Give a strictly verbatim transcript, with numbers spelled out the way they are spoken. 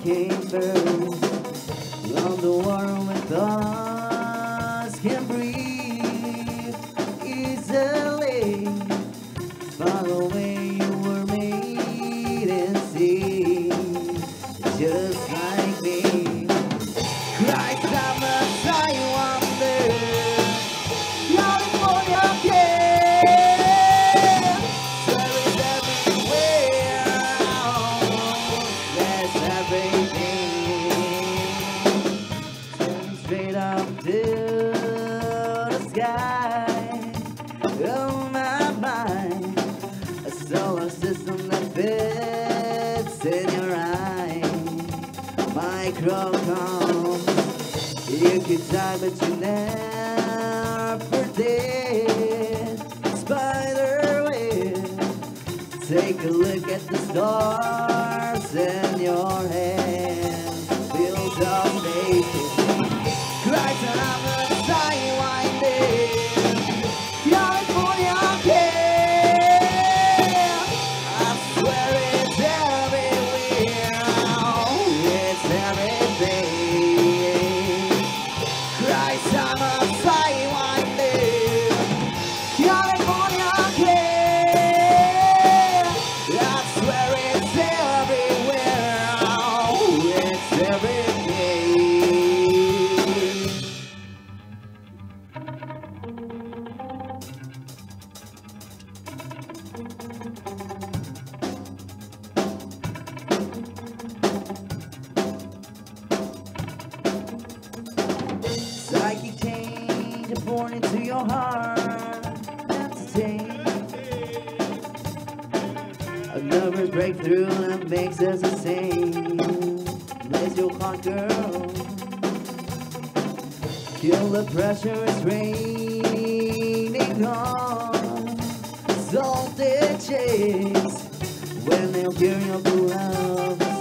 came first. On the world with us can breathe easily. Follow where you were made and see, just like me. Christ, I'm a sign wonder. California care. Service everywhere. That's everything. Turn straight up to the sky. Oh my mind. A solar system that fits in your eye. Microcosm. You could die, but you never did. Spider web. Take a look at the stars in your hand. Build up faith. Christ, and I'm a sidewinding. California care. I swear it's everywhere. It's everything. Christ, I'm a sidewinding. California care. I swear it's everywhere. It's everything. Psychic change is born into your heart. Entertain. A nervous breakthrough that makes us the same. Raise your heart, girl. Kill the pressure, it's raining on salted chicks. When they'll hear your love.